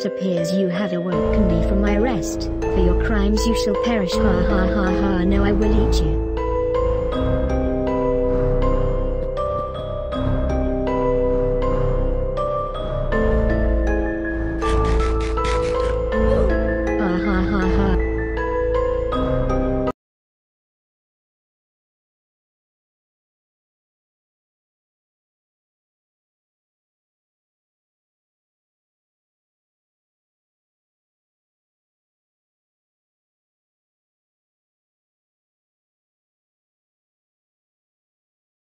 it appears you have awoken me from my rest. For your crimes you shall perish, ha ha ha ha, no I will eat you.